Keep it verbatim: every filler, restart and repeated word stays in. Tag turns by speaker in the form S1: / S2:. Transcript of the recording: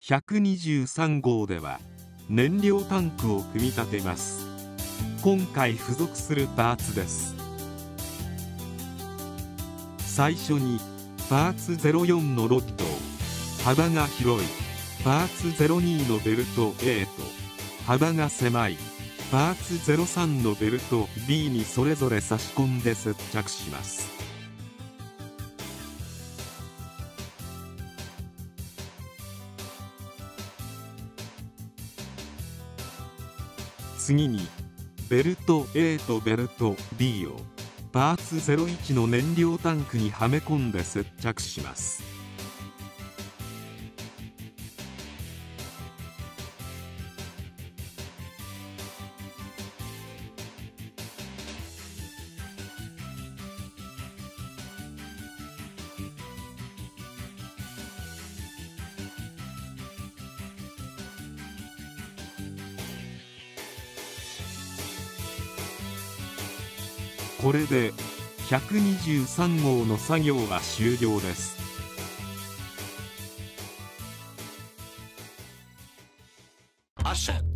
S1: ひゃくにじゅうさんごうでは燃料タンクを組み立てます。今回付属するパーツです。最初にパーツゼロよんのロッドを幅が広いパーツゼロにのベルト A と幅が狭いパーツゼロさんのベルト B にそれぞれ差し込んで接着します。次にベルト A とベルト B をパーツゼロいちの燃料タンクにはめ込んで接着します。これでひゃくにじゅうさんごうの作業は終了です。
S2: アッション